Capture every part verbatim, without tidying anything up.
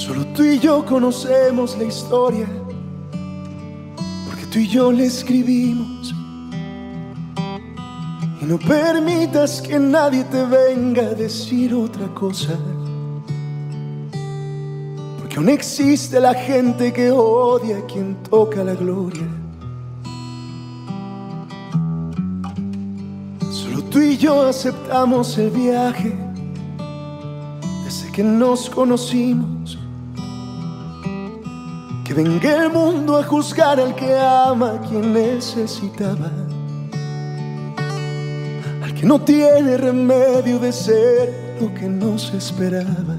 Solo tú y yo conocemos la historia, porque tú y yo la escribimos. Y no permitas que nadie te venga a decir otra cosa, porque aún existe la gente que odia a quien toca la gloria. Solo tú y yo aceptamos el viaje desde que nos conocimos. Que venga el mundo a juzgar al que ama, a quien necesitaba, al que no tiene remedio de ser lo que no se esperaba.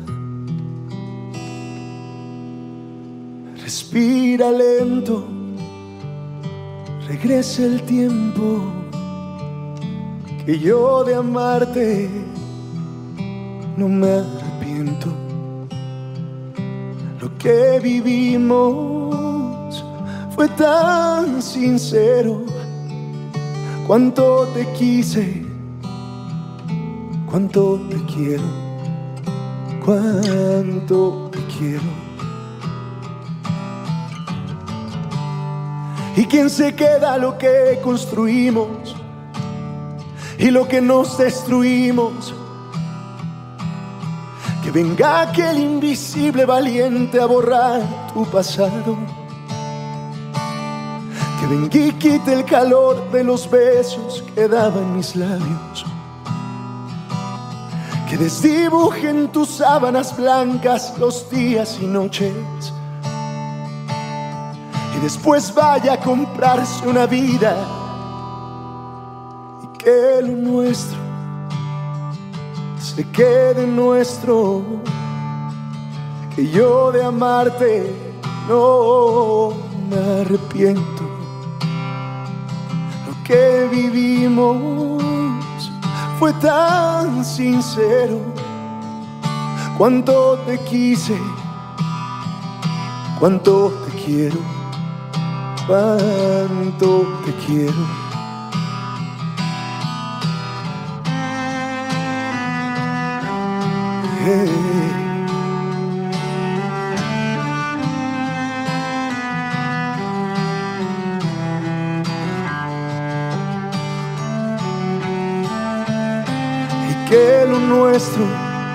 Respira lento, regresa el tiempo, que yo de amarte no me arrepiento. Lo que vivimos fue tan sincero. Cuánto te quise, cuánto te quiero, cuánto te quiero. ¿Y quién se queda lo que construimos y lo que nos destruimos? Que venga aquel invisible valiente a borrar tu pasado. Que venga y quite el calor de los besos que daban mis labios. Que desdibuje en tus sábanas blancas los días y noches. Y después vaya a comprarse una vida y que lo nuestro se quede nuestro. Que yo de amarte no me arrepiento. Lo que vivimos fue tan sincero. Cuánto te quise, cuánto te quiero, cuánto te quiero. Y que lo nuestro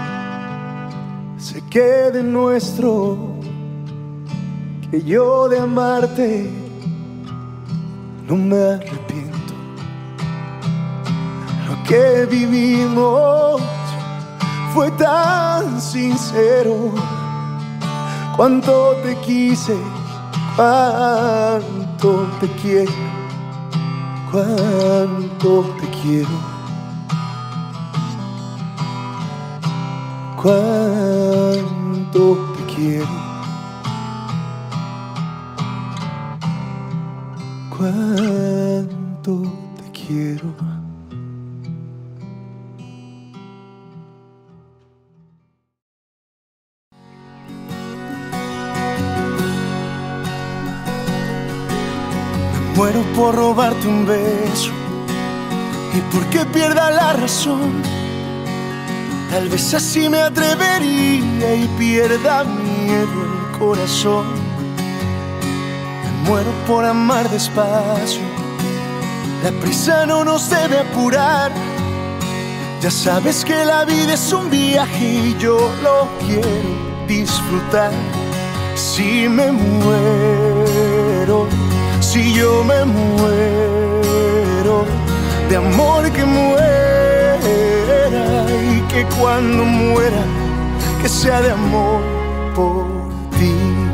se quede nuestro. Que yo de amarte no me arrepiento. Lo que vivimos fue tan sincero. Cuánto te quise, cuánto te quiero, cuánto te quiero, cuánto te quiero, cuánto te quiero. Muero por robarte un beso y porque pierda la razón. Tal vez así me atrevería y pierda miedo el corazón. Me muero por amar despacio. La prisa no nos debe apurar. Ya sabes que la vida es un viaje y yo lo quiero disfrutar. Si me muero, si yo me muero, de amor que muera, y que cuando muera, que sea de amor por ti.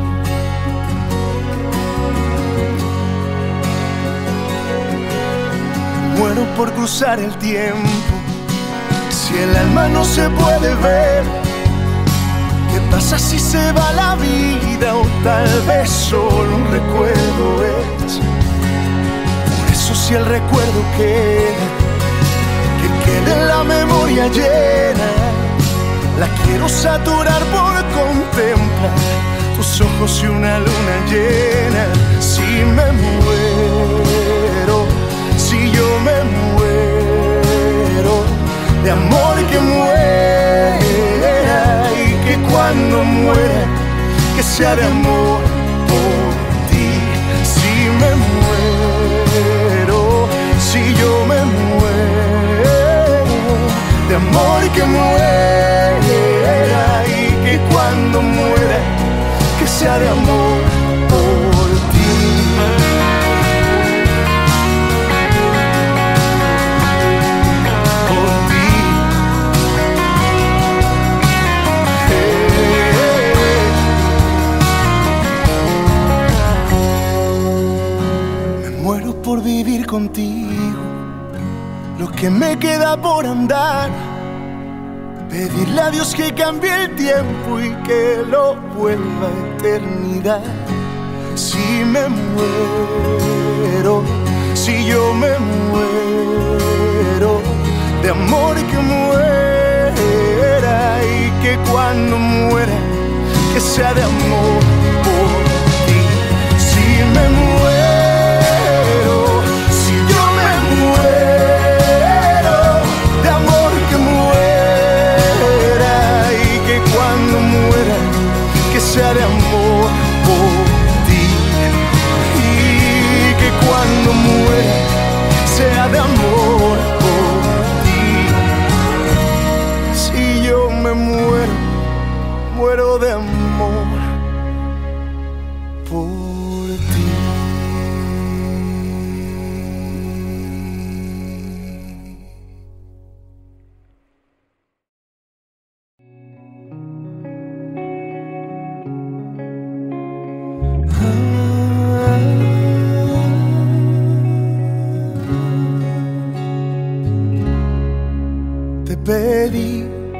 Muero por cruzar el tiempo. Si el alma no se puede ver, ¿qué pasa si se va la vida? O tal vez solo un recuerdo es. Por eso si el recuerdo queda, que quede en la memoria llena. La quiero saturar por contemplar tus ojos y una luna llena. Si me muero, si yo me muero, de amor que muera, y que cuando muera, sea de amor por ti. Si me muero, si yo me muero, de amor que muera, y que cuando muera, que sea de amor por ti. Por ti. Por vivir contigo, lo que me queda por andar, pedirle a Dios que cambie el tiempo y que lo vuelva a eternidad. Si me muero, si yo me muero, de amor que muera, y que cuando muera, que sea de amor por ti. Si me muero, sea de amor por ti, y que cuando muera sea de amor por ti. Si yo me muero, muero de amor por ti. Pedí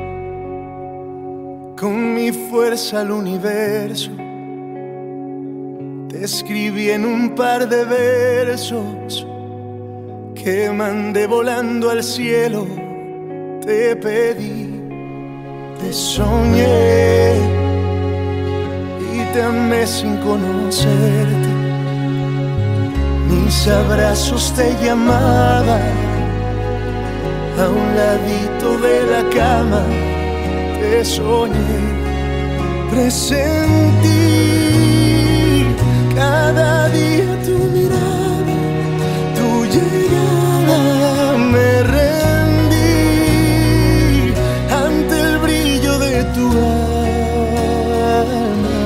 con mi fuerza al universo, te escribí en un par de versos que mandé volando al cielo. Te pedí, te soñé y te amé sin conocerte. Mis abrazos te llamaban, a un ladito de la cama te soñé. Presentí cada día tu mirada, tu llegada. Me rendí ante el brillo de tu alma.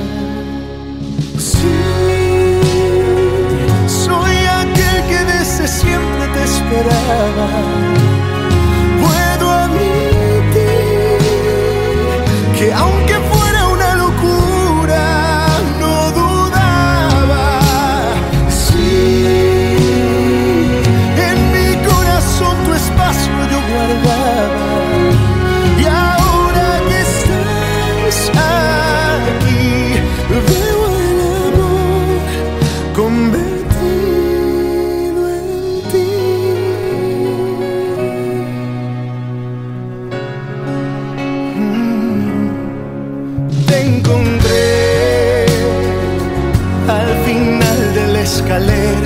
Sí, soy aquel que desde siempre te esperaba. Que aunque fuera una locura, no dudaba. Sí, en mi corazón tu espacio yo guardaba. Y ahora que estás aquí, veo el amor convertido en ti. Encontré al final de la escalera,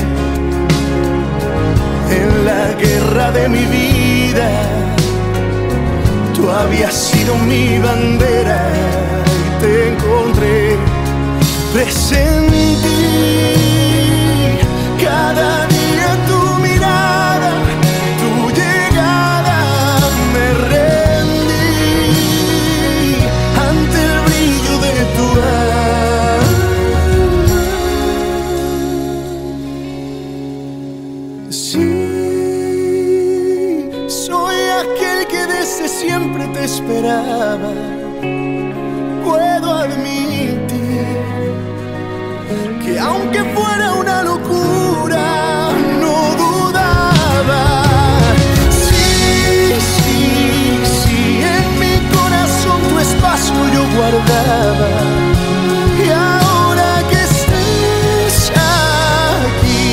en la guerra de mi vida. Tú habías sido mi bandera y te encontré. Presentí cada día tu mirada, tu llegada. Me rendí ante el brillo de tu alma. Sí, soy aquel que desde siempre te esperaba. Puedo admitir que aunque fuera una locura, no dudaba. Sí, sí, sí, en mi corazón tu espacio yo guardaba. Y ahora que estés aquí,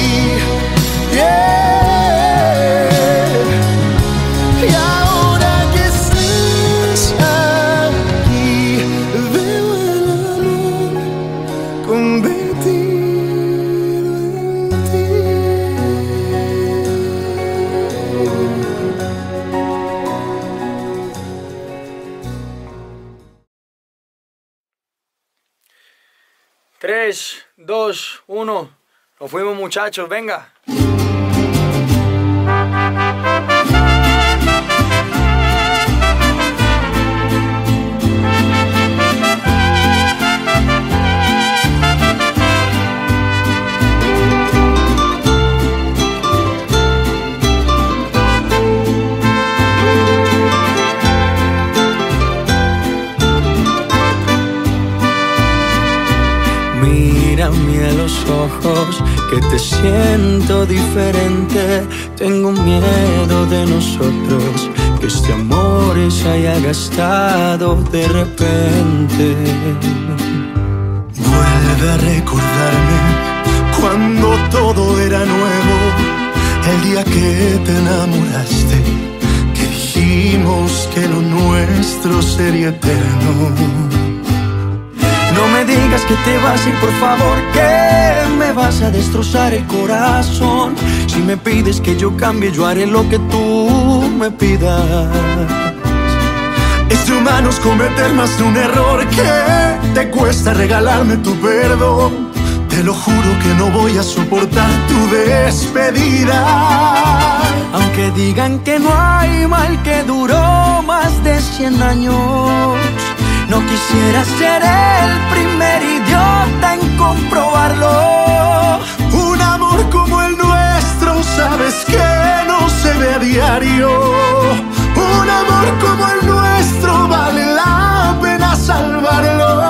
yeah, y ahora que estés aquí, veo el amor convertido en ti. tres, dos, uno. Nos fuimos, muchachos, venga. Mírame a los ojos, que te siento diferente. Tengo miedo de nosotros, que este amor se haya gastado de repente. Vuelve a recordarme cuando todo era nuevo, el día que te enamoraste, que dijimos que lo nuestro sería eterno. No me digas que te vas a ir, por favor, que me vas a destrozar el corazón. Si me pides que yo cambie, yo haré lo que tú me pidas. Es de humanos cometer más de un error, que te cuesta regalarme tu perdón. Te lo juro que no voy a soportar tu despedida. Aunque digan que no hay mal que duró más de cien años, no quisiera ser el primer idiota en comprobarlo. Un amor como el nuestro, sabes que no se ve a diario. Un amor como el nuestro vale la pena salvarlo.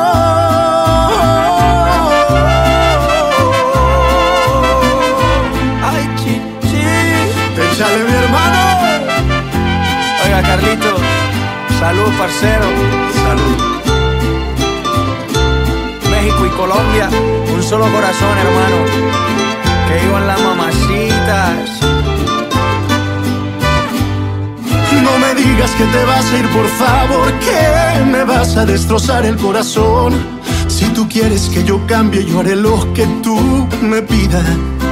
Ay, chichi. Échale, mi hermano. Oiga, Carlito, salud, parcero. Salud. México y Colombia, un solo corazón, hermano. Que iban las mamacitas. No me digas que te vas a ir, por favor, que me vas a destrozar el corazón. Si tú quieres que yo cambie, yo haré lo que tú me pidas.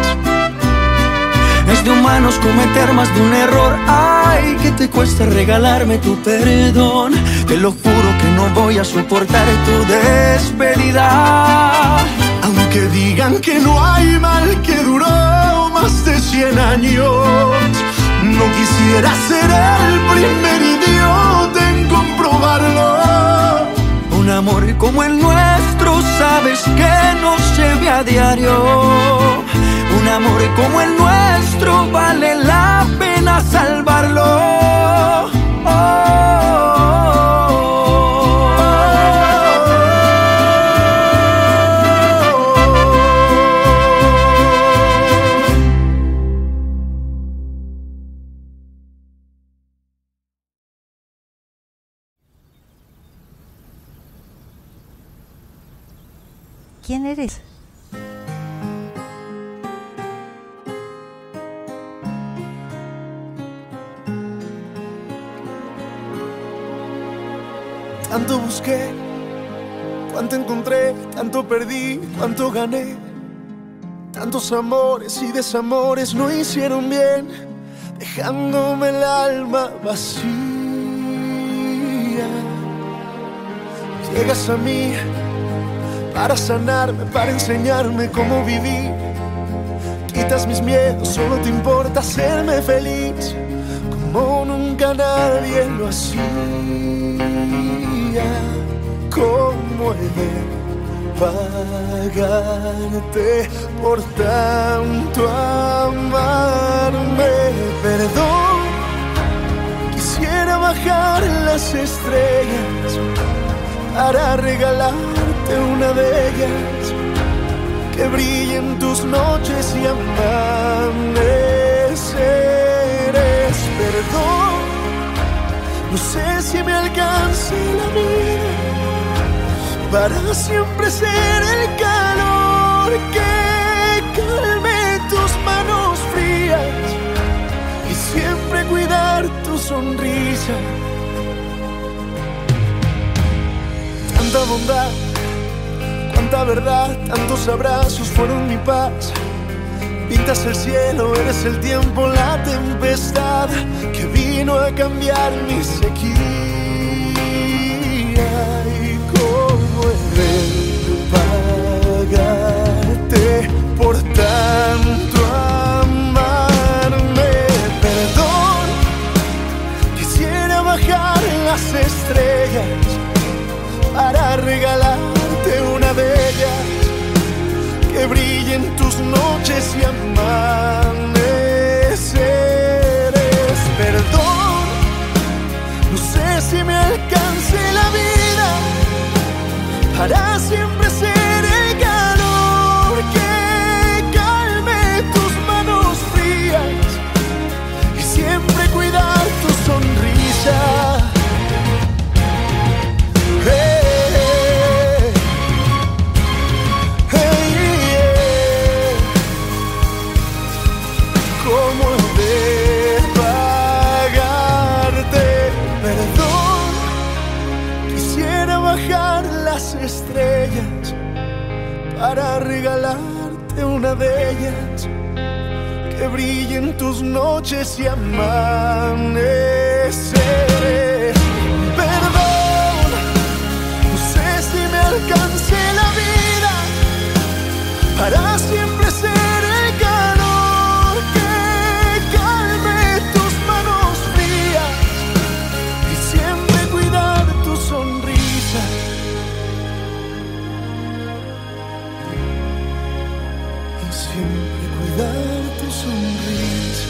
Es de humanos cometer más de un error. Ay, que te cuesta regalarme tu perdón. Te lo juro que no voy a soportar tu despedida. Aunque digan que no hay mal que duró más de cien años, no quisiera ser el primer idiota en comprobarlo. Un amor como el nuestro, sabes que no se ve a diario. Un amor como el nuestro vale la pena salvarlo. Oh, oh, ¿Quién eres? Tanto busqué, cuánto encontré, tanto perdí, cuánto gané. Tantos amores y desamores no hicieron bien, dejándome el alma vacía. Llegas a mí para sanarme, para enseñarme cómo vivir. Quitas mis miedos, solo te importa hacerme feliz, como nunca nadie lo hacía. ¿Cómo he de pagarte por tanto amarme? Perdón, quisiera bajar las estrellas para regalarte una de ellas, que brillen tus noches y amaneceres. Perdón, no sé si me alcance la vida para siempre ser el calor que calme tus manos frías y siempre cuidar tu sonrisa. Tanta bondad, cuánta verdad, tantos abrazos fueron mi paz. Pintas el cielo, eres el tiempo, la tempestad que vino a cambiar mi sequía. Y cómo he de pagar bajar las estrellas para regalarte una de ellas, que brille en tus noches y amaneceres. Perdón, no sé si me alcance la vida para siempre ser el calor que calme tus manos frías y siempre cuidar tu sonrisa. Hey, hey, yeah. ¿Cómo he de pagarte? Perdón, quisiera bajar las estrellas para regalarte una de ellas, que brille en tus noches y amaneceres. Perdón, no sé si me alcance la vida para siempre ser el calor que calme tus manos frías y siempre cuidar tu sonrisa. Y siempre cuidar tu sonrisa.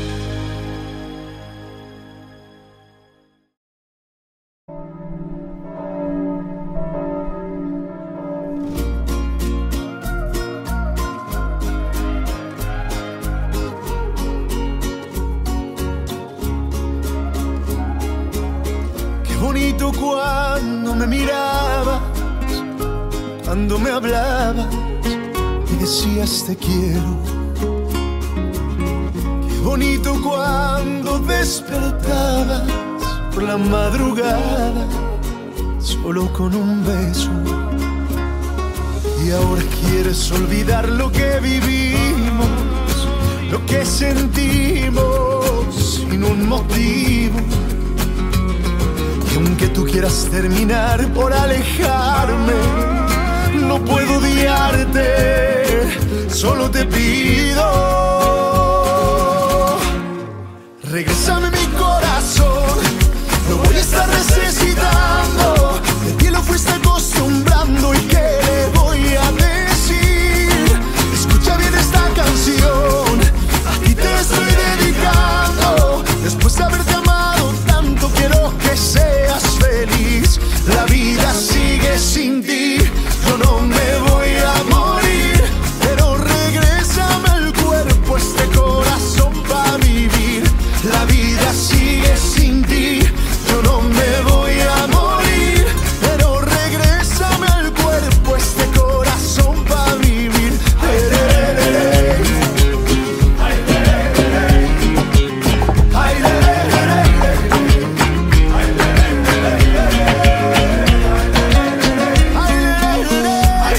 Qué bonito cuando me mirabas, cuando me hablabas y decías te quiero. Qué bonito cuando despertabas por la madrugada solo con un beso. Y ahora quieres olvidar lo que vivimos, lo que sentimos sin un motivo. Y aunque tú quieras terminar por alejarme, no puedo odiarte, solo te pido. Regrésame mi corazón, lo voy a estar necesitando. De ti lo fuiste acostumbrando y qué le voy a decir. Escucha bien esta canción, a ti te estoy dedicando. Después de haberte amado tanto, quiero que seas feliz. La vida sigue sin ti, yo no me voy a morir, pero regrésame al cuerpo este corazón para vivir. La vida sigue sin ti, yo no me voy a morir, pero regrésame al cuerpo este corazón para vivir. Ay, le, le, le, le. Ay, le, le, le, le. Ay, le, le, le, le. Ay, le, le, le, le. Ay, le, le, le, le.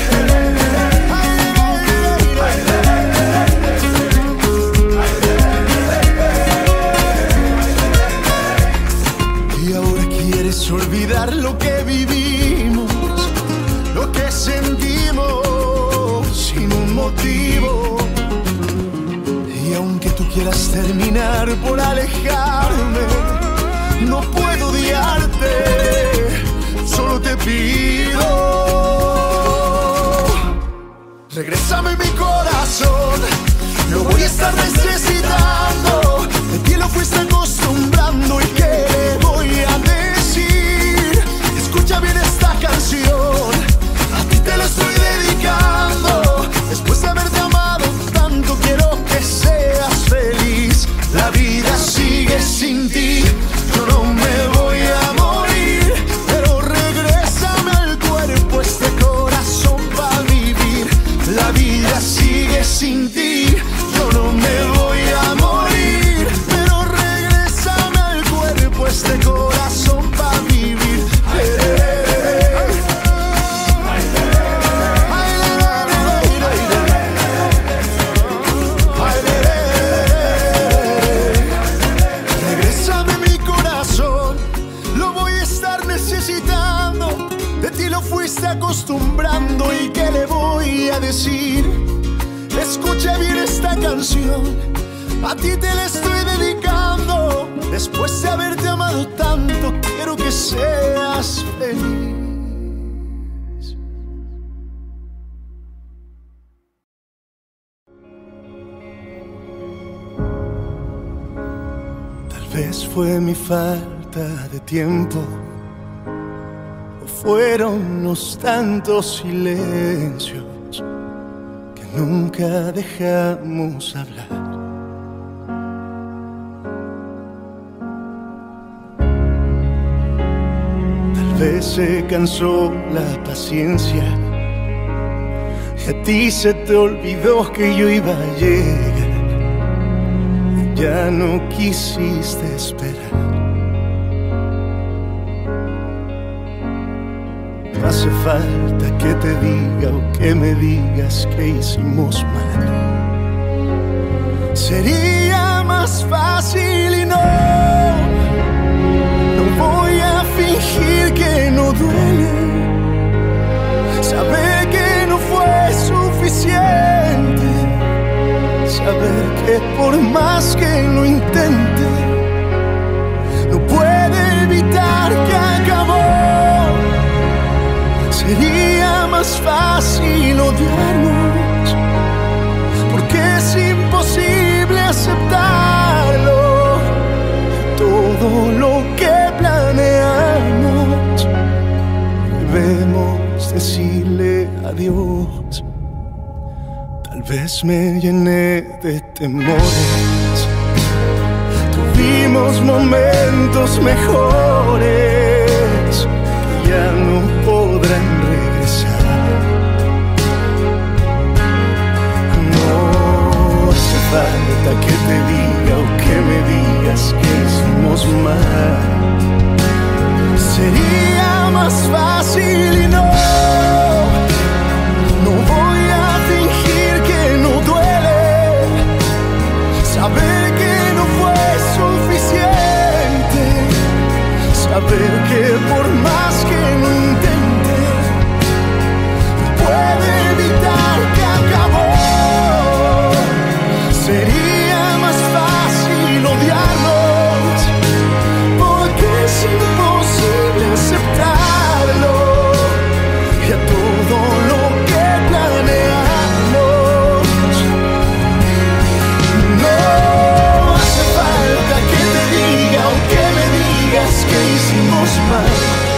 Y ahora quieres olvidar lo que vivimos, lo que sentimos sin un motivo. Y aunque tú quieras terminar por alejarme, no puedo odiarte, solo te pido. Regrésame mi corazón, lo voy a estar necesitando. De ti lo fuiste acostumbrando y qué le voy a decir. Escucha bien esta canción, a ti te la estoy dedicando. Después de haberte amado tanto, quiero que seas feliz. La vida sigue sin ti, yo no me voy a morir, pero regrésame al cuerpo este corazón para vivir. La vida sigue sin ti, yo no me voy a morir, pero regrésame al cuerpo este corazón para vivir. Ay, le, le, le, le. Ay, le, le, le, le. Ay, le, le, le, le. Ay, le, le, le. Regrésame mi corazón, lo voy a estar necesitando. De ti lo fuiste acostumbrando y qué le voy a decir. Escucha bien esta canción, a ti te la estoy dedicando. Después de haberte amado tanto, quiero que seas feliz. Tal vez fue mi falta de tiempo, o fueron los tantos silencios que nunca dejamos hablar. Tal vez se cansó la paciencia y a ti se te olvidó que yo iba a llegar. Ya no quisiste esperar. No hace falta que te diga o que me digas que hicimos mal. Sería más fácil y no, no voy a fingir que no duele. Saber que no fue suficiente. Saber que por más que lo intente, no puede evitar que acabó. Sería más fácil odiarnos, porque es imposible aceptarlo. Todo lo que planeamos, debemos decirle adiós. Tal vez me llené de temores, tuvimos momentos mejores que ya no podrán regresar. No hace falta que te diga o que me digas que hicimos mal. Sería más fácil y no, no voy a fingir que no duele. Saber que no fue suficiente. Saber que por más que lo intente, no puede evitar que acabó. Sería más fácil odiarnos, porque es imposible aceptarlo. Y a todo lo que planeamos, no hace falta que te diga o que me digas que hicimos mal.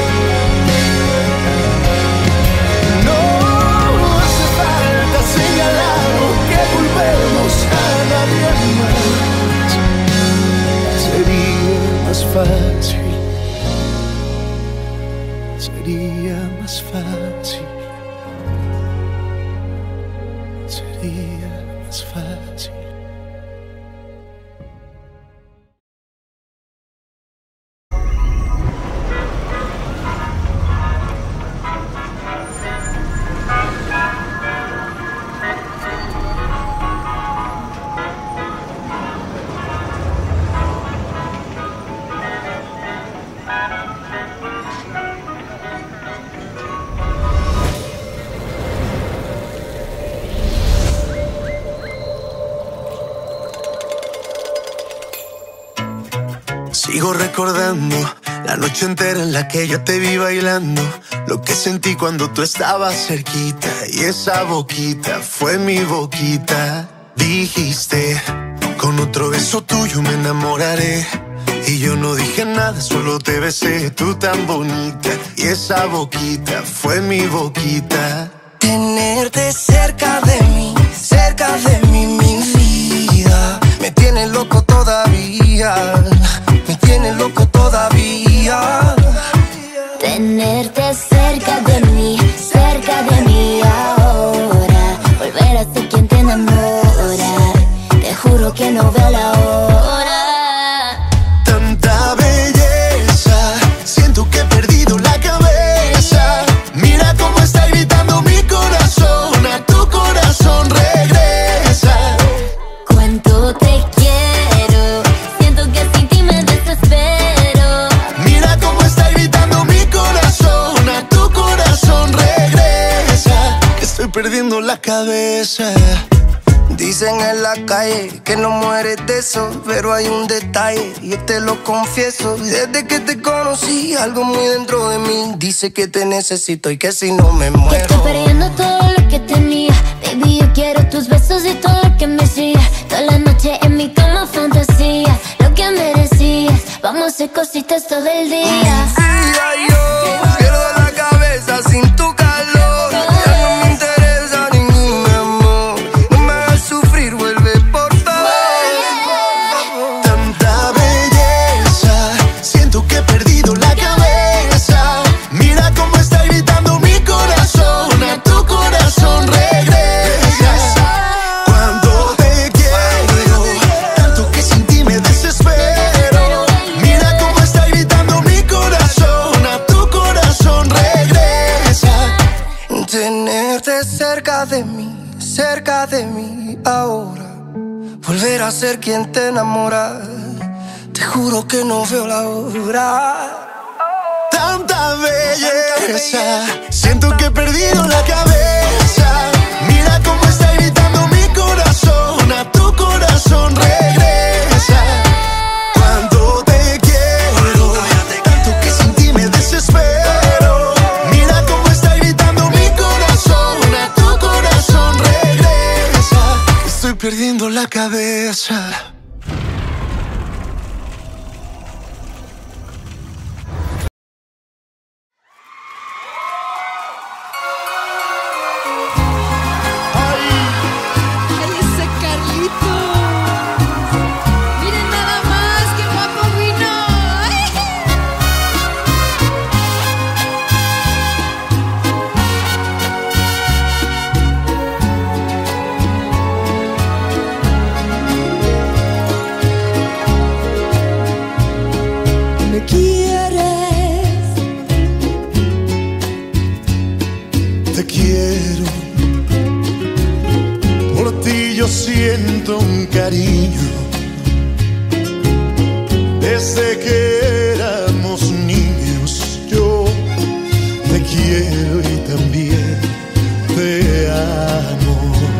No hace falta señalar o que volvemos a nadie más. Sería más fácil, sería más fácil, sería más fácil. Sigo recordando la noche entera en la que yo te vi bailando, lo que sentí cuando tú estabas cerquita, y esa boquita fue mi boquita. Dijiste, con otro beso tuyo me enamoraré, y yo no dije nada, solo te besé, tú tan bonita, y esa boquita fue mi boquita. Tenerte cerca de mí, cerca de mí, mi vida, me tiene loco todavía, me tiene loco todavía. Tenerte cerca de mí, cerca de mí ahora, volver a ser quien te enamora, te juro que no veo la hora. Tanta belleza, siento que he perdido la cabeza. Mira cómo está gritando mi corazón, a tu corazón regresa. Cuánto te quiero, siento que sin ti me desespero. Mira cómo está gritando mi corazón, a tu corazón regresa. Estoy perdiendo la cabeza. Dicen en la calle que no mueres de eso, pero hay un detalle, yo te lo confieso. Desde que te conocí, algo muy dentro de mí dice que te necesito y que si no me muero. Que estoy perdiendo todo lo que tenía. Baby, yo quiero tus besos y todo lo que me hacías. Toda la noche en mi cama fantasía, lo que merecías. Vamos a hacer cositas todo el día. Sí, ay, yo pierdo la cabeza sin tu calor. Ya no me interesa ningún amor. No me hagas sufrir, vuelve por favor. Tanta belleza, siento que he perdido la cabeza. Mira cómo está gritando mi corazón, a tu corazón regresa. Cuando te quiero, tanto que sin ti me desespero. Mira cómo está gritando mi corazón, a tu corazón regresa. Tenerte cerca de mí, cerca de mí ahora. Volver a ser quien te enamora. Te juro que no veo la hora. Tanta belleza, siento que he perdido la cabeza. Mira cómo está gritando mi corazón, a tu corazón regresa. Cuando te quiero, tanto que sin ti me desespero. Mira cómo está gritando mi corazón, a tu corazón regresa. Estoy perdiendo la cabeza. Ay, ese Carlitos. Miren nada más, qué guapo vino. Ay. Me quieres, Te quiero, por ti yo siento un cariño. Desde que éramos niños yo te quiero y también te amo.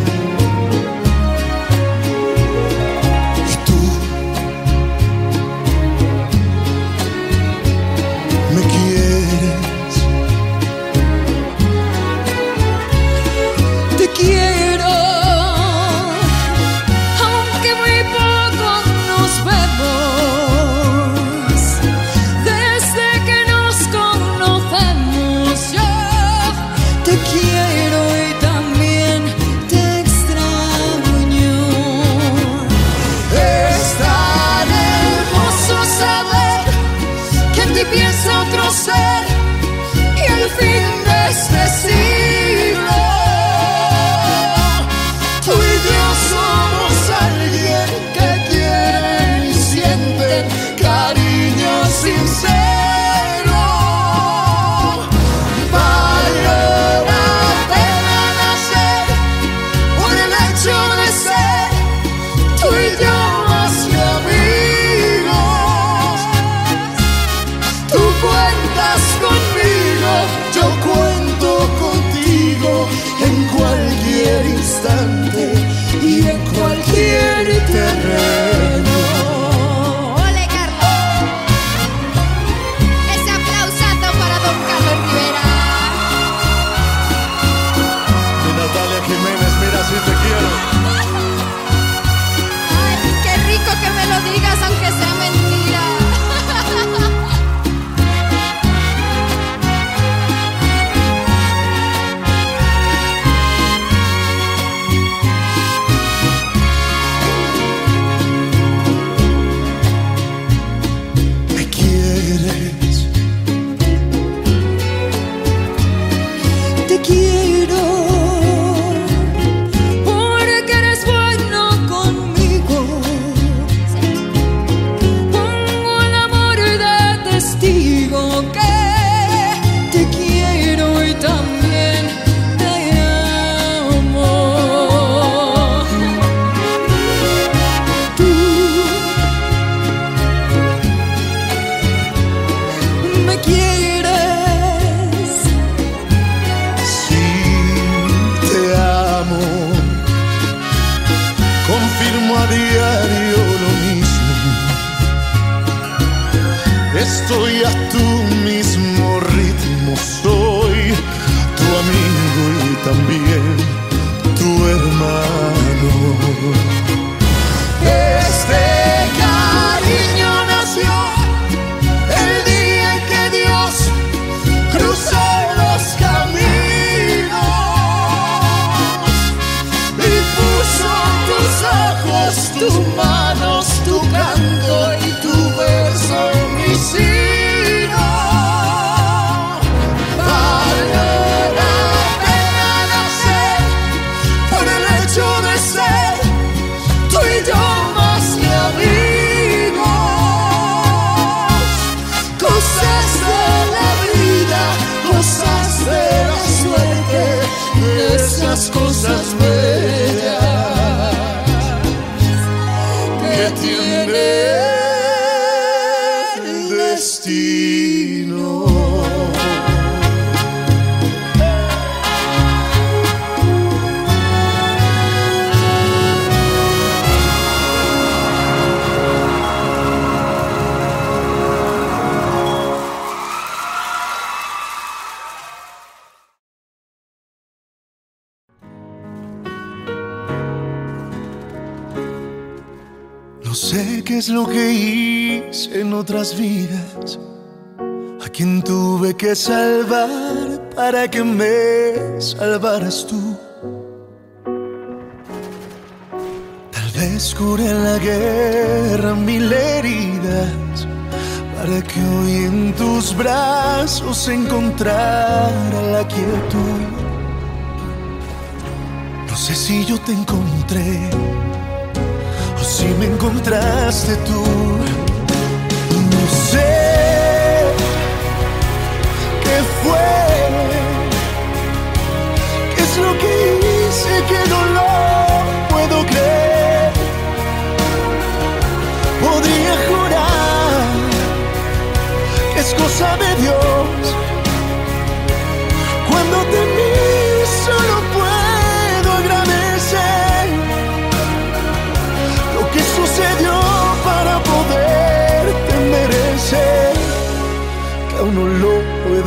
Y tú me quieres. te quiero, aunque muy poco nos vemos. Desde que nos conocemos yo te quiero y también te extraño. Es tan hermoso saber Que en ti piensa otro ser y al fin de este siglo tú y yo somos alguien que quiere y siente cariño sincero. Valió la pena nacer por el hecho de ser tú y yo más que amigos. Tú cuentas conmigo, yo cuento contigo en cualquier instante y en cualquier terreno. Ole, Carlos. Ese aplausazo para don Carlos Rivera. Y Natalia Jiménez, mira si te quiero. Ay, qué rico que me lo digas aunque sea mentira. Me quieres, te quiero, porque eres bueno conmigo. Pongo el amor de testigo que te quiero y también te amo. Tú me quieres, sí, te amo. a tu mismo ritmo. Soy tu amigo y también tu hermano. Este cariño nació el día en que Dios cruzó los caminos y puso tus ojos, tus manos, tu canto y tu verso en mi sino. Vale la pena nacer por el hecho de ser tú y yo más que amigos. Cosas de la vida, cosas de la suerte, esas cosas bellas que tiene el destino. No sé qué es lo que hice en otras vidas, a quien tuve que salvar para que me salvaras tú. Tal vez curé en la guerra mil heridas para que hoy en tus brazos encontrara la quietud. No sé si yo te encontré o si me encontraste tú. No sé qué fue, qué es lo que hice que no lo puedo creer. Podría jurar que es cosa de Dios. Cuando te miro solo puedo agradecer lo que sucedió para poderte merecer, que aún no lo puedo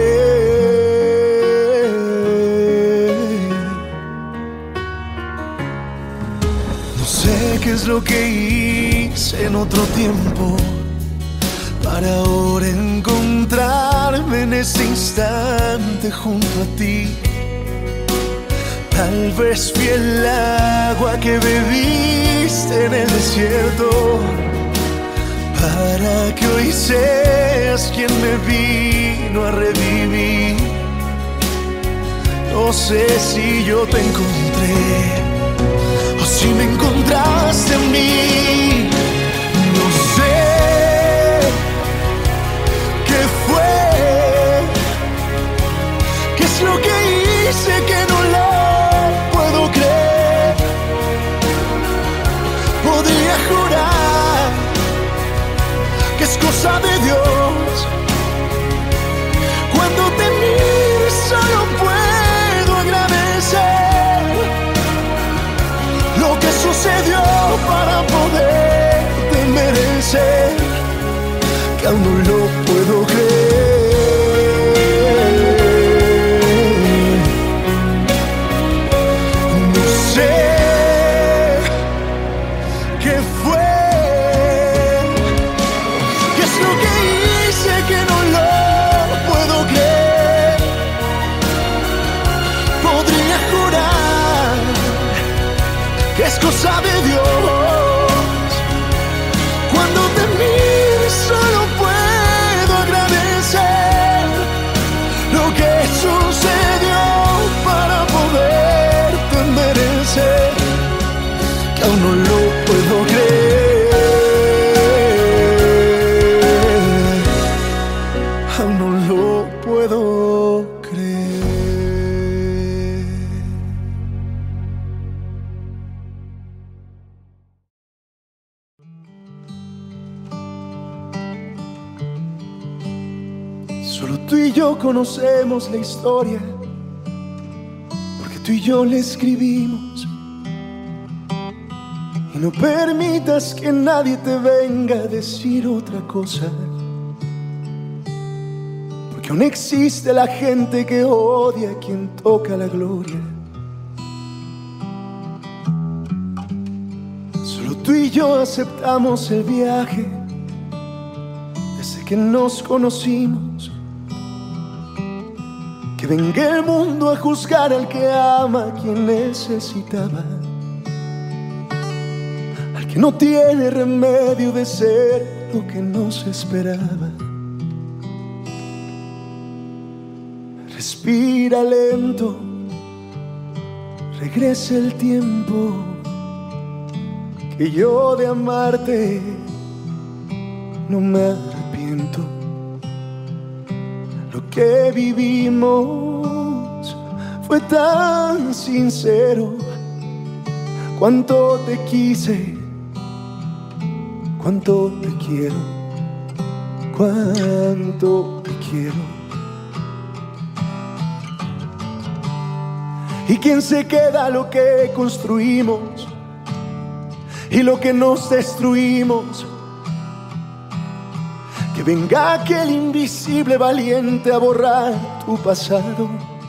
creer. No sé qué es lo que hice en otro tiempo para ahora encontrarme en este instante junto a ti. Tal vez fui el agua que bebiste en el desierto para que hoy seas quien me vino a revivir. No sé si yo te encontré o si me encontraste en mí. No sé qué fue, qué es lo que hice que no lo puedo creer. Podría jurar que es cosa de Dios. Cuando te miro solo puedo agradecer lo que sucedió para poderte merecer, que aún no lo puedo creer. No sé qué fue, qué es lo que hice que no lo puedo creer. Podría jurar que es cosa de Dios. Cuando te miro solo puedo agradecer lo que sucedió para poderte merecer, que aún no lo puedo creer, aún no lo puedo creer. Solo tú y yo conocemos la historia, porque tú y yo la escribimos. Y no permitas que nadie te venga a decir otra cosa. porque aún existe la gente que odia a quien toca la gloria. Solo tú y yo aceptamos el viaje desde que nos conocimos. Que venga el mundo a juzgar al que ama, a quien necesitaba, al que no tiene remedio de ser lo que nos esperaba. Respira lento, regresa el tiempo, que yo de amarte no me arrepiento. Lo que vivimos fue tan sincero. Cuánto te quise, cuánto te quiero, cuánto te quiero. ¿Y quién se queda lo que construimos y lo que nos destruimos? Que venga aquel invisible valiente a borrar tu pasado.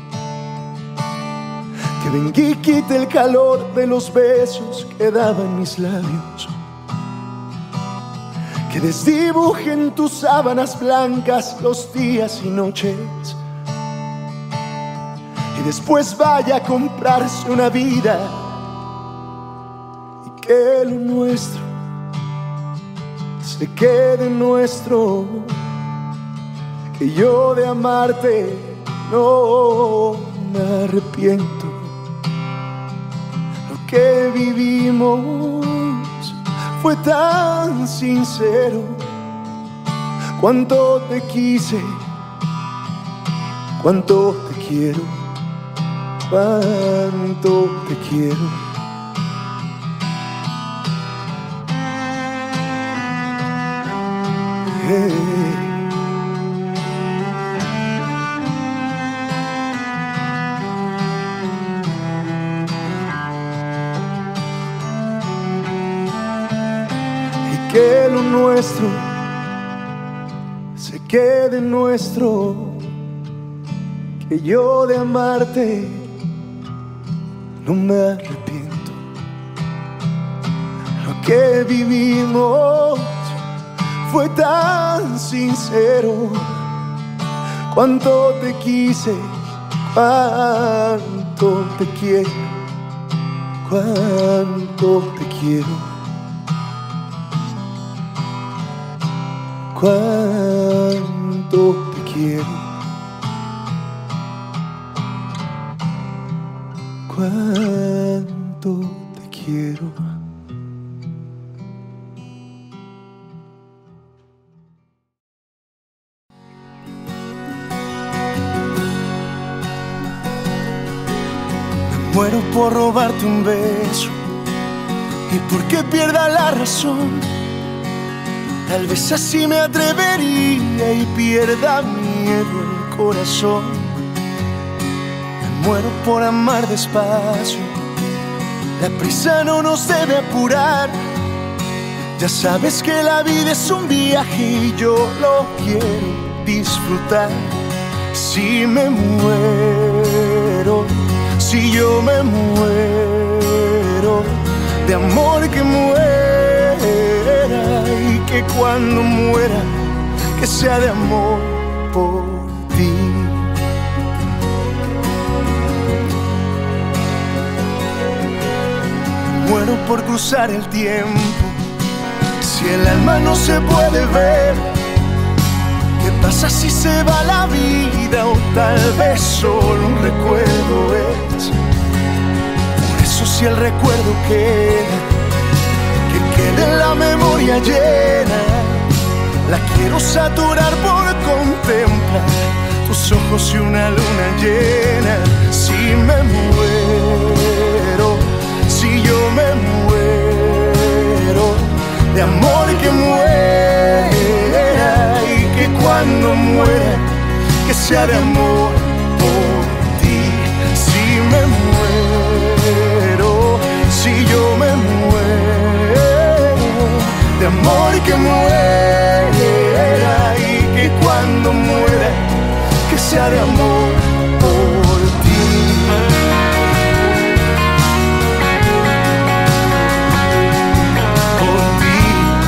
Que venga y quite el calor de los besos que daban mis labios. Que desdibuje en tus sábanas blancas los días y noches. Y después vaya a comprarse una vida y que lo nuestro se quede nuestro. Que yo de amarte no me arrepiento. Lo que vivimos fue tan sincero. Cuánto te quise, cuánto te quiero, cuánto te quiero. Hey. Y que lo nuestro se quede nuestro. Que yo de amarte no me arrepiento. Lo que vivimos fue tan sincero. Cuánto te quise, cuánto te quiero, cuánto te quiero, cuánto te quiero, cuánto te quiero. Muero por robarte un beso y porque pierda la razón. Tal vez así me atrevería y pierda miedo el corazón. Me muero por amar despacio. La prisa no nos debe apurar. Ya sabes que la vida es un viaje y yo lo quiero disfrutar. Si me muero, si yo me muero, de amor que muera, y que cuando muera, que sea de amor por ti. Muero por cruzar el tiempo. Si el alma no se puede ver, ¿qué pasa si se va la vida? O tal vez solo un recuerdo es. Por eso si el recuerdo queda, que quede en la memoria llena. La quiero saturar por contemplar tus ojos y una luna llena. Si me muero, si yo me muero, de amor que muera, y que cuando muera, que sea de amor por ti. Si me muero, si yo me muero, de amor que muera, y que cuando muera, sea de amor por ti. Por ti.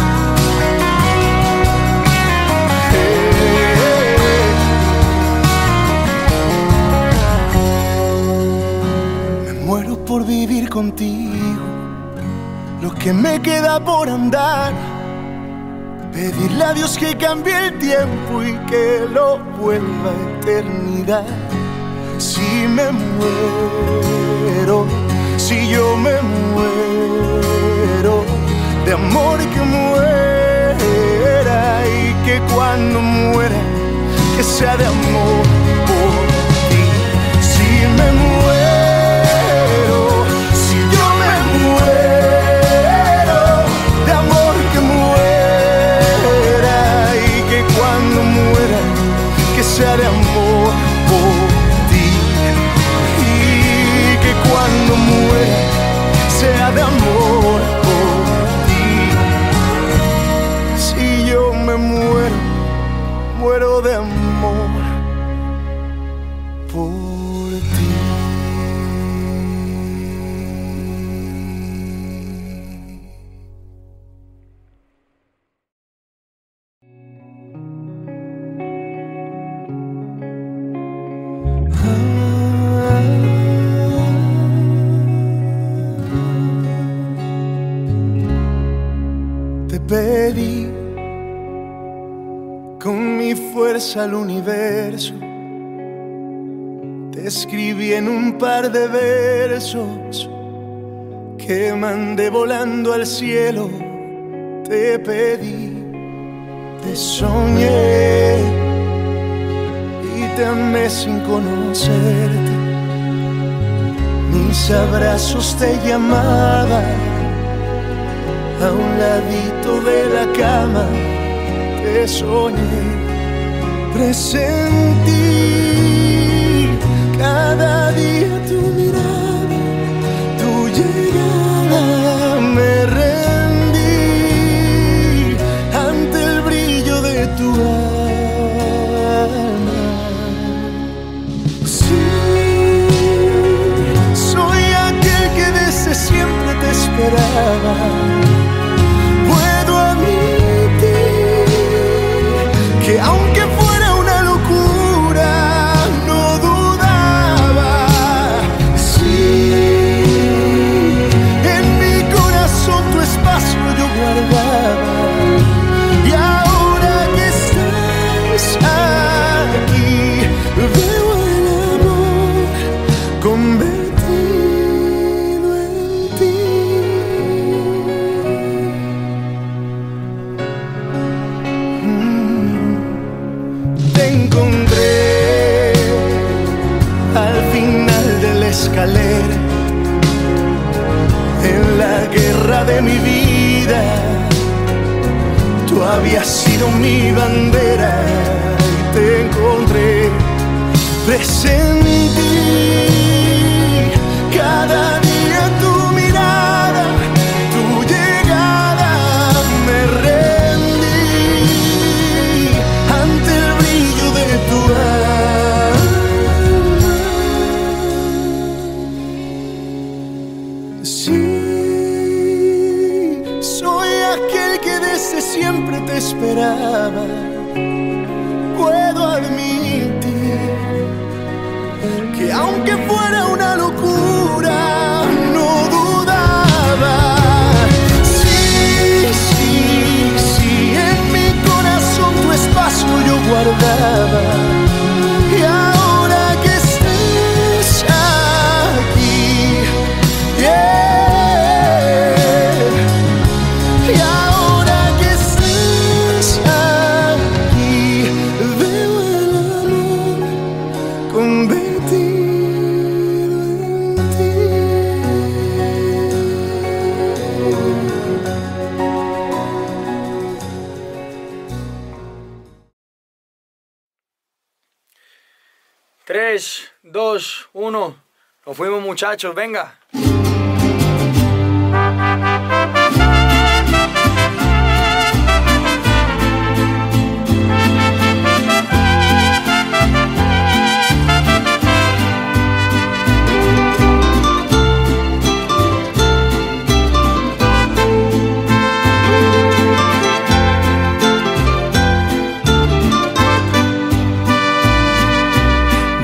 Hey. Me muero por vivir contigo, lo que me queda por andar. Pedirle a Dios que cambie el tiempo y que lo vuelva a eternidad. Si me muero, si yo me muero, de amor que muera, y que cuando muera, que sea de amor por ti. Si me muero, si yo me muero, de amor que muera, cuando muera, que sea de amor por ti. Y que cuando muera, sea de amor por ti. Si yo me muero, muero de amor por ti. Pedí con mi fuerza al universo, te escribí en un par de versos que mandé volando al cielo. Te pedí, te soñé y te amé sin conocerte. Mis abrazos te llamaban. A un ladito de la cama te soñé, presentí cada día tu mirada, tu llegada. Me rendí ante el brillo de tu alma. Sí, soy aquel que desde siempre te esperaba. Que aunque fuera una locura, no dudaba. Sí, en mi corazón tu espacio yo guardaba. Y ahora que estás aquí, veo el amor convertido en ti. Encontré al final de la escalera, en la guerra de mi vida. Tú habías sido mi bandera y te encontré, presentí cada día tu mirada, tu llegada. Me rendí ante el brillo de tu alma. Sí, soy aquel que desde siempre te esperaba. Puedo admitir que aunque fuera una locura, no dudaba. Sí, sí, sí, en mi corazón tu espacio yo guardaba. Y ahora que estés aquí, yeah. Y ahora que estés aquí, veo el amor convertido en ti. Tres, dos, uno. Nos fuimos, muchachos, venga.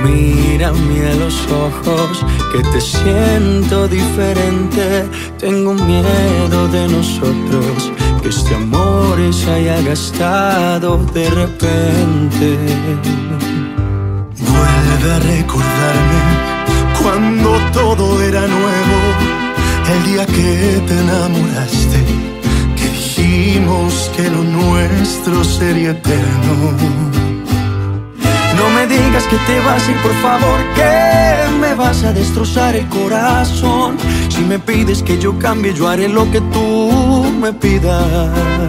Mírame a los ojos, que te siento diferente. Tengo miedo de nosotros, que este amor se haya gastado de repente. Vuelve a recordarme cuando todo era nuevo, el día que te enamoraste, que dijimos que lo nuestro sería eterno. No me digas que te vas a ir, por favor, que me vas a destrozar el corazón. Si me pides que yo cambie, yo haré lo que tú me pidas.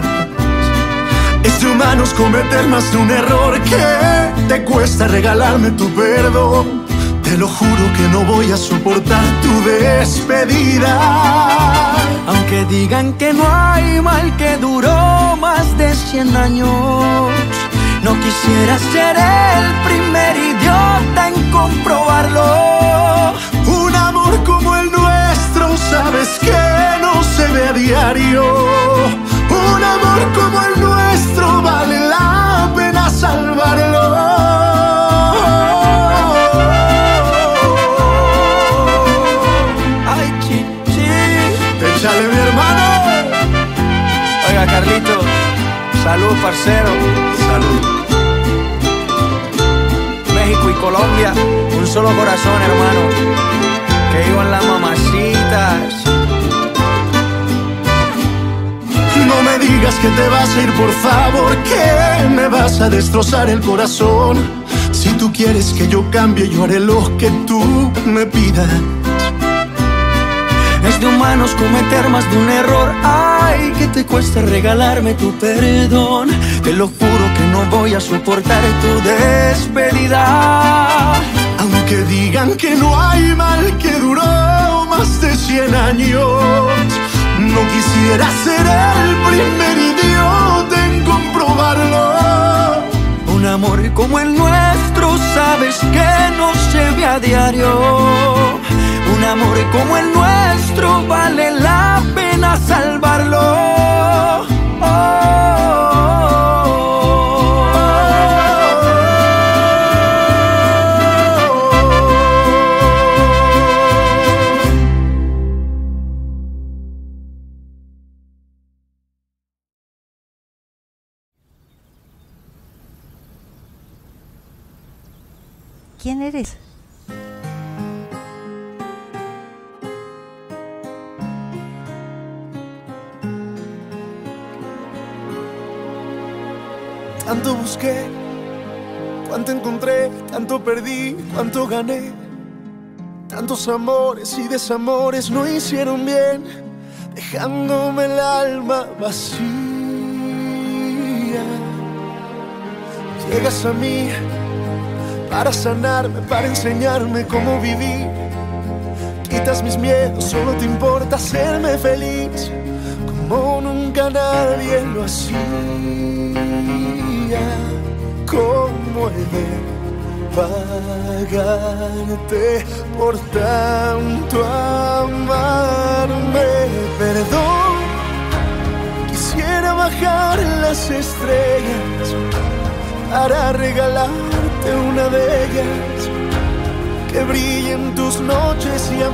Es de humanos cometer más de un error, que te cuesta regalarme tu perdón. Te lo juro que no voy a soportar tu despedida. Aunque digan que no hay mal que duró más de cien años, no quisiera ser el primer idiota en comprobarlo. Un amor como el nuestro, sabes que no se ve a diario. Un amor como el nuestro vale la pena salvarlo. Ay, chichi, échale, mi hermano. Oiga, Carlito, salud, parcero. Salud. México y Colombia, un solo corazón, hermano. Que iban las mamacitas. No me digas que te vas a ir, por favor, que me vas a destrozar el corazón. Si tú quieres que yo cambie, yo haré lo que tú me pidas. Es de humanos cometer más de un error. Ay, que te cuesta regalarme tu perdón. Te lo juro que no voy a soportar tu despedida. Aunque digan que no hay mal que duró más de cien años, no quisiera ser el primer idiota en comprobarlo. Un amor como el nuestro, sabes que no se ve a diario. Un amor como el nuestro vale la pena salvarlo. Oh, oh, ¿Quién eres? Tanto busqué, cuánto encontré, tanto perdí, cuánto gané. Tantos amores y desamores no hicieron bien, dejándome el alma vacía. Llegas a mí para sanarme, para enseñarme cómo vivir. Quitas mis miedos, solo te importa hacerme feliz, como nunca nadie lo hacía. ¿Cómo he de pagarte por tanto amarme? Perdón, quisiera bajar las estrellas para regalarte una de ellas, que brillen tus noches y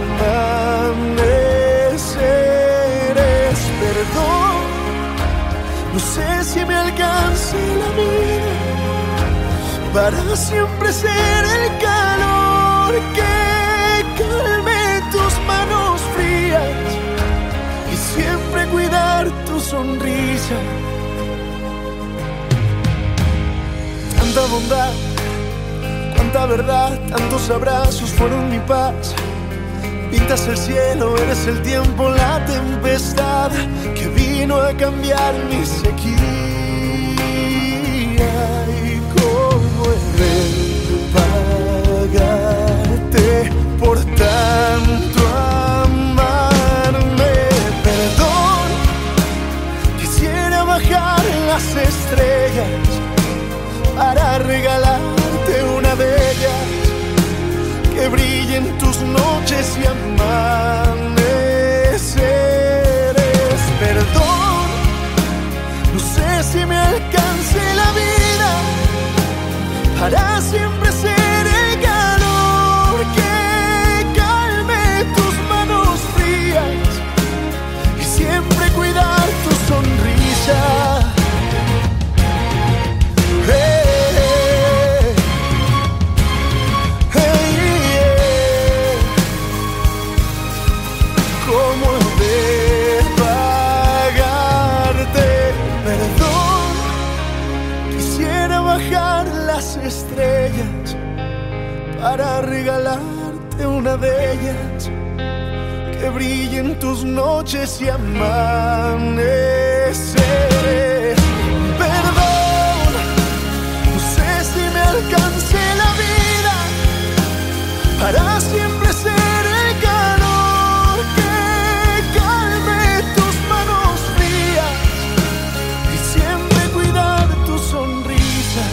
amaneceres. Perdón, no sé si me alcance la vida para siempre ser el calor que calme tus manos frías y siempre cuidar tu sonrisa. Tanta bondad, cuánta verdad, tantos abrazos fueron mi paz. Pintas el cielo, eres el tiempo, la tempestad que vino a cambiar mi sequía. ¿Y cómo he de pagarte por tanto amarme? Perdón, quisiera bajar las estrellas para regalarte una de ellas, que brillen tus noches y amaneceres. Perdón, no sé si me alcance la vida para siempre ser el calor para regalarte una de ellas que brille en tus noches y amanecer. Perdón, no sé si me alcance la vida para siempre ser el calor que calme tus manos frías y siempre cuidar tu sonrisa.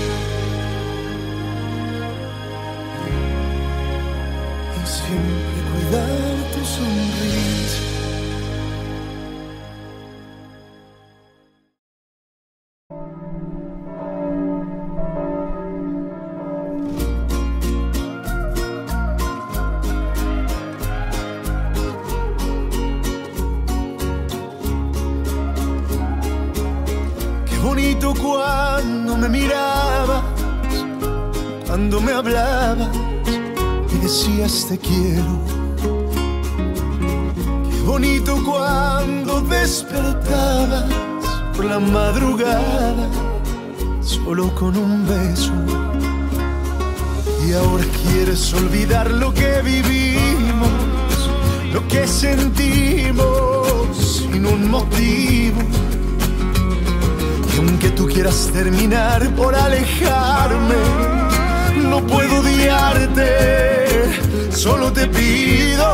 Y siempre cuidar tu sonrisa. Bonito cuando me mirabas, cuando me hablabas y decías te quiero. Qué bonito cuando despertabas por la madrugada solo con un beso. Y ahora quieres olvidar lo que vivimos, lo que sentimos sin un motivo. Y aunque tú quieras terminar por alejarme, no puedo odiarte, solo te pido,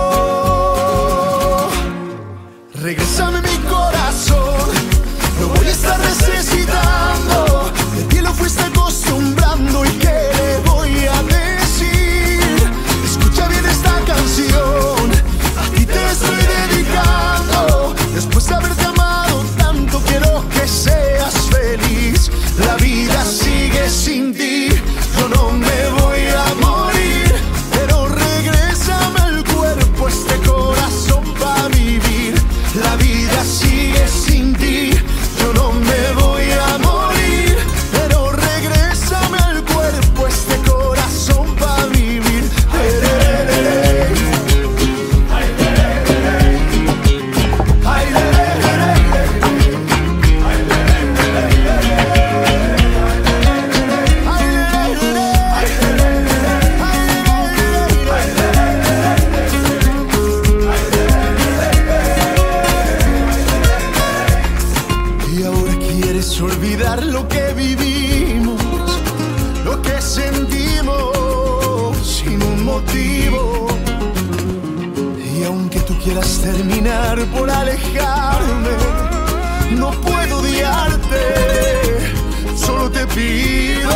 regrésame mi corazón, lo voy a estar necesitando, de ti lo fuiste acostumbrando y qué le voy a decir. Escucha bien esta canción, a ti te estoy dedicando, después de haberte amado tanto quiero que seas feliz. La vida sigue sin ti, yo no me voy a morir, pero regrésame al cuerpo, este corazón para vivir. La vida sigue sin ti, yo no me voy a morir, pero regrésame al cuerpo, este corazón para vivir. Olvidar lo que vivimos, lo que sentimos sin un motivo. Y aunque tú quieras terminar por alejarme, no puedo odiarte, solo te pido,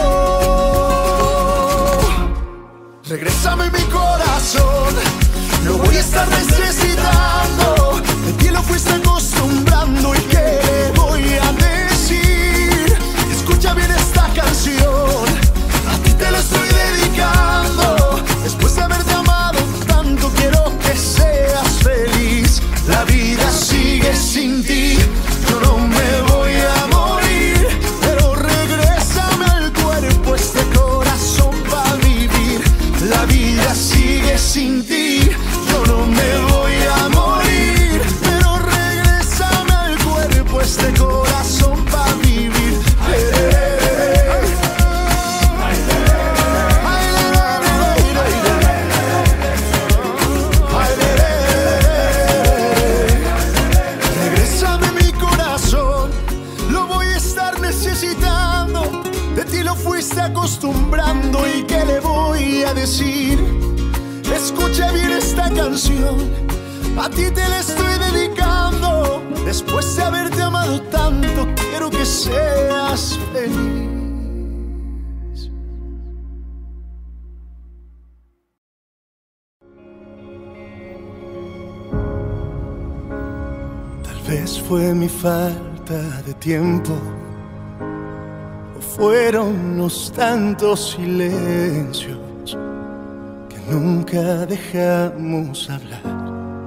regrésame mi corazón, lo voy a estar necesitando, de ti lo fuiste acostumbrando y qué le voy a decir. Escucha bien esta canción, a ti te la estoy dedicando, después de haberte amado tanto quiero que seas feliz. La vida sigue sin ti, yo no me voy a morir, pero regrésame al cuerpo, este corazón va a vivir. La vida sigue sin ti, yo no me voy a morir, pero regrésame al cuerpo, este corazón va a vivir. Regrésame mi corazón, lo voy a estar necesitando, de ti lo fuiste acostumbrando y qué le voy a decir. Escucha bien esta canción, a ti te la estoy dedicando, después de haberte amado tanto quiero que seas feliz. Tal vez fue mi falta de tiempo, o fueron los tantos silencios que nunca dejamos hablar.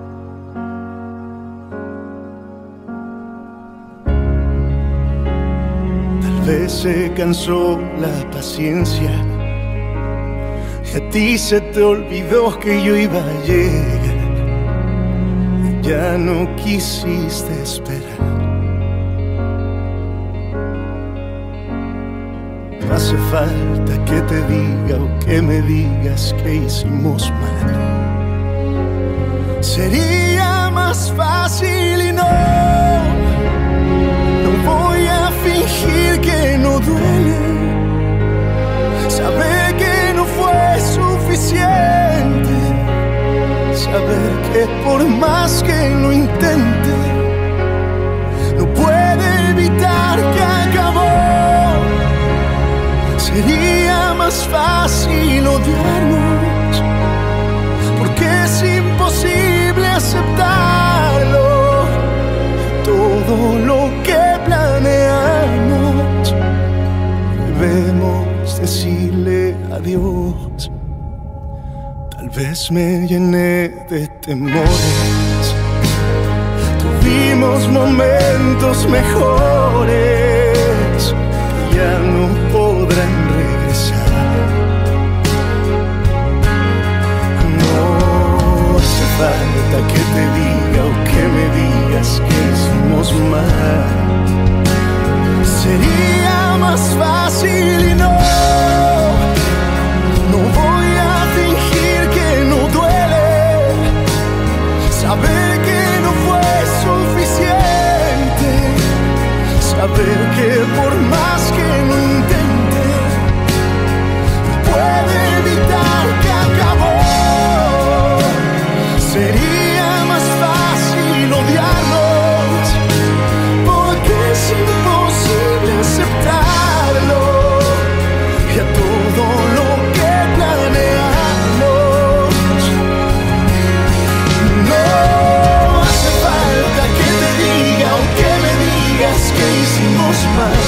Tal vez se cansó la paciencia y a ti se te olvidó que yo iba a llegar. Ya no quisiste esperar. hace falta que te diga o que me digas que hicimos mal. Sería más fácil y no, no voy a fingir que no duele. Saber que no fue suficiente, saber que por más que lo intente, no puede evitar que acabó. Sería más fácil odiarnos, porque es imposible aceptarlo. Todo lo que planeamos, debemos decirle adiós. Tal vez me llené de temores, tuvimos momentos mejores que ya no podrán regresar. No hace falta que te diga o que me digas que hicimos mal. Sería más fácil y no, no voy a fingir que no duele. Saber que no fue suficiente, saber que por más que lo intente, no puede evitar que acabó. Sería más fácil odiarnos, porque es imposible aceptarlo. Y a todo lo que planeamos, no hace falta que te diga o que me digas que hicimos mal.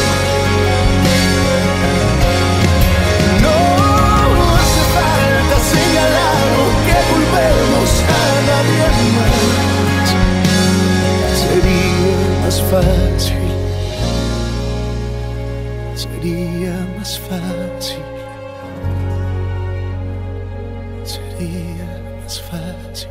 No hace falta señalar o que volvemos a nadie más. Sería más fácil, sería más fácil, sería más fácil.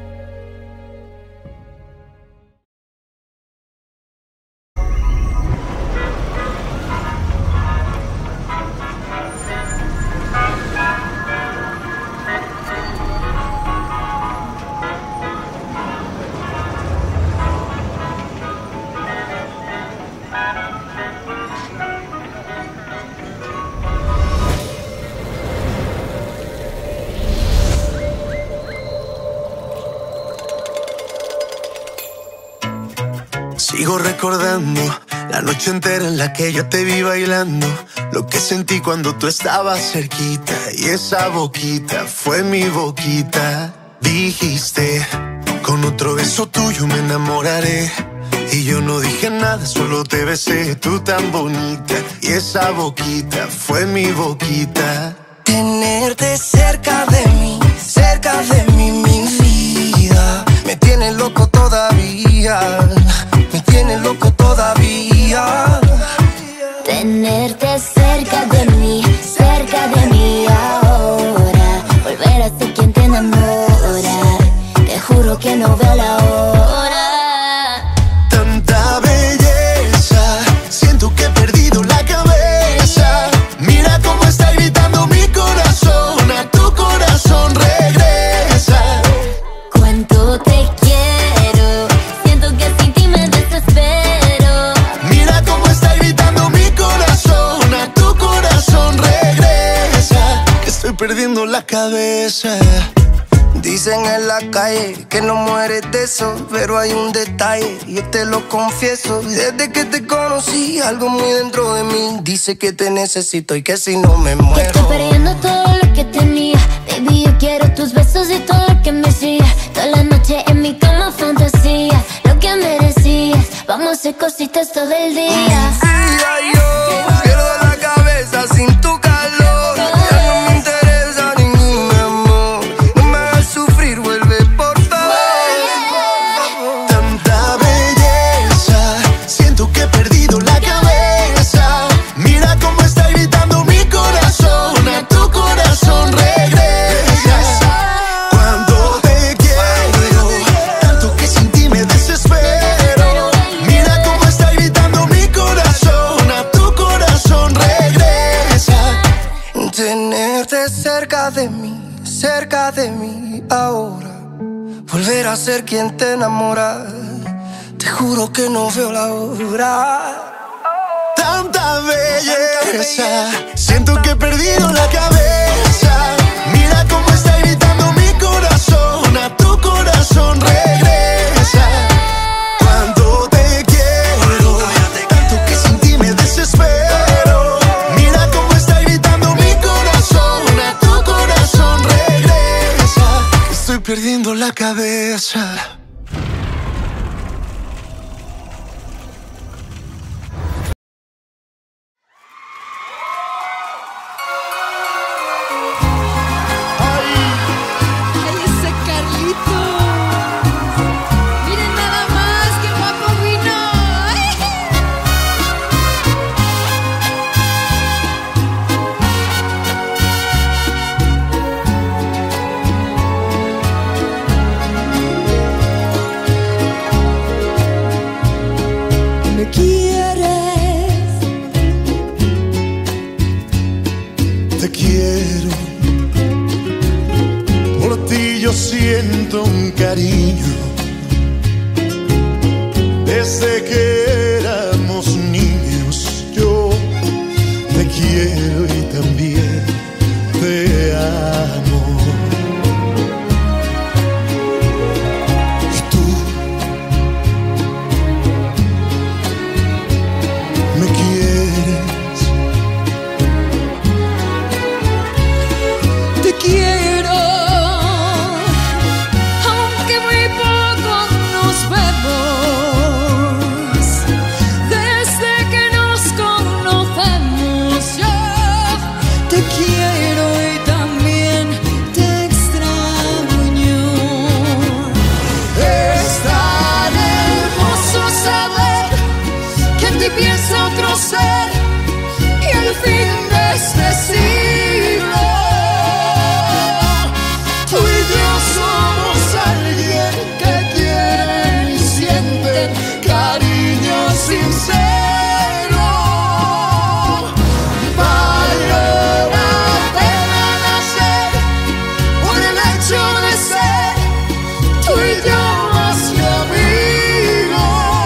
Sigo recordando la noche entera en la que yo te vi bailando, lo que sentí cuando tú estabas cerquita, y esa boquita fue mi boquita. Dijiste, con otro beso tuyo me enamoraré, y yo no dije nada, solo te besé, tú tan bonita, y esa boquita fue mi boquita. Tenerte cerca de mí, cerca de mí, mi vida, me tiene loco todavía, me tiene loco todavía. Tenerte cerca de mí, cerca de mí ahora, volver a ser quien te enamora, te juro que no veo la hora. Tanta belleza, siento que he perdido la cabeza. Mira cómo está gritando mi corazón, a tu corazón regresa. Cuánto te quiero, siento que sin ti me desespero. Mira cómo está gritando mi corazón, a tu corazón regresa. Que estoy perdiendo la cabeza. Dicen en la calle que no mueres de eso, pero hay un detalle, yo te lo confieso. Desde que te conocí, algo muy dentro de mí dice que te necesito y que si no me muero. Que estoy perdiendo todo lo que tenía. Baby, yo quiero tus besos y todo lo que me hacía. Toda la noche en mi cama fantasía, lo que merecías. Vamos a hacer cositas todo el día. Sí, ay, yo pierdo la cabeza sin tu calor. Ya no me interesa ningún amor. No me hagas sufrir, vuelve por favor. Tanta belleza, siento que he perdido la cabeza. Mira cómo está gritando mi corazón, a tu corazón regresa. Cuando te quiero, tanto que sin ti me desespero. Mira cómo está gritando mi corazón. tenerte cerca de mí, cerca de mí ahora. Volver a ser quien te enamora. Te juro que no veo la hora. Tanta belleza, siento que he perdido la cabeza. Mira cómo está gritando mi corazón, a tu corazón regresa. Cuando te quiero, tanto que sin ti me desespero. Mira cómo está gritando mi corazón, a tu corazón regresa. Estoy perdiendo la cabeza. Siento un cariño desde que éramos niños. Yo te quiero y también te amo. Y tú me quieres. Te quiero. Piensa otro ser y al fin de este siglo tú y yo somos alguien que quiere y siente cariño sincero. Valió la pena nacer por el hecho de ser tú y yo más que amigos.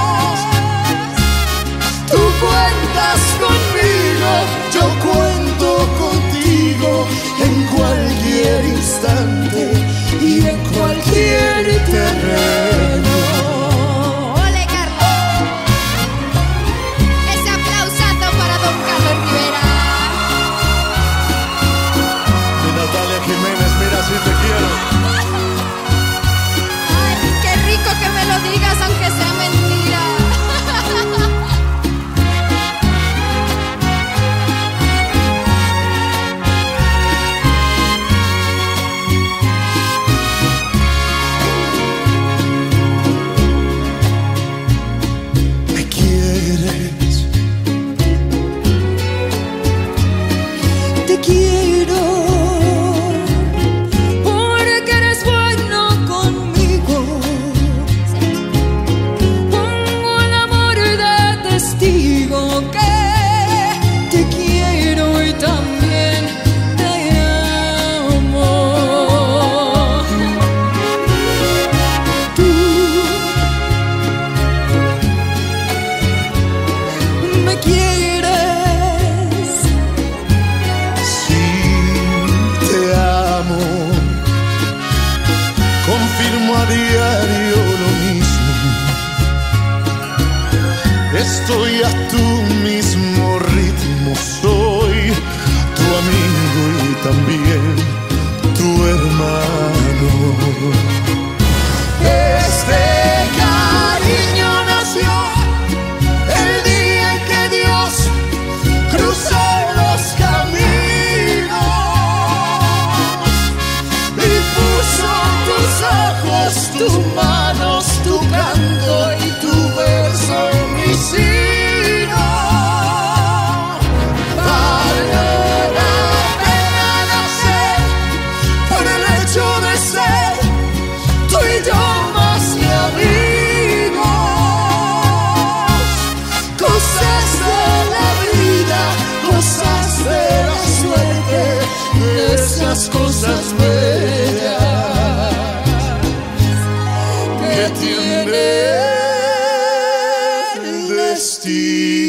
Tú cuentas conmigo, yo cuento contigo en cualquier instante y en cualquier terreno. ¡Ole, Carlos! Ese aplausazo para don Carlos Rivera. Y Natalia Jiménez, mira si te quiero. Ay, qué rico que me lo digas aunque sea mentira. Estoy a tu mismo ritmo, soy tu amigo y también tu hermano. Este cariño nació el día en que Dios cruzó los caminos y puso tus ojos, tus manos, tu canto y tu verso en mi sino. Valió la pena nacer. esas cosas bellas que tiene el destino.